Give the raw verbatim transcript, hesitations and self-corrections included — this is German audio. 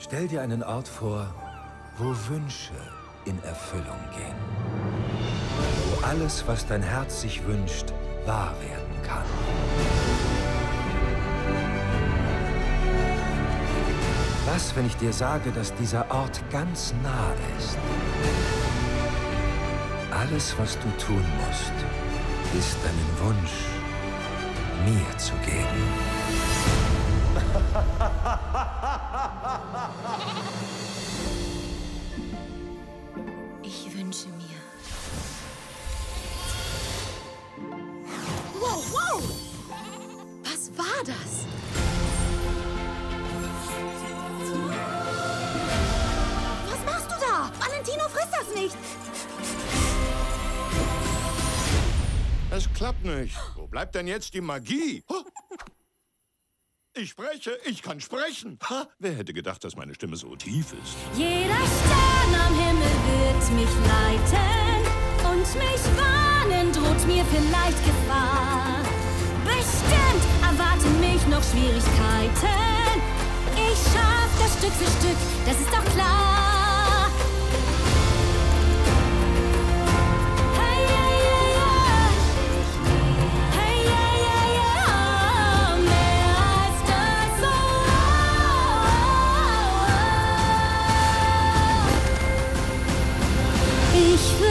Stell dir einen Ort vor, wo Wünsche in Erfüllung gehen. Wo alles, was dein Herz sich wünscht, wahr werden kann. Was, wenn ich dir sage, dass dieser Ort ganz nah ist? Alles, was du tun musst, ist deinen Wunsch mir zu geben. Ich wünsche mir. Wow, wow! Was war das? Was machst du da? Valentino frisst das nicht! Es klappt nicht. Wo bleibt denn jetzt die Magie? Oh. Ich spreche, ich kann sprechen. Ha, wer hätte gedacht, dass meine Stimme so tief ist? Jeder Stern am Himmel wird mich leiten und mich warnen, droht mir vielleicht Gefahr. Bestimmt erwarten mich noch Schwierigkeiten. Ich schaff das Stück für Stück, das ist doch klar. Ich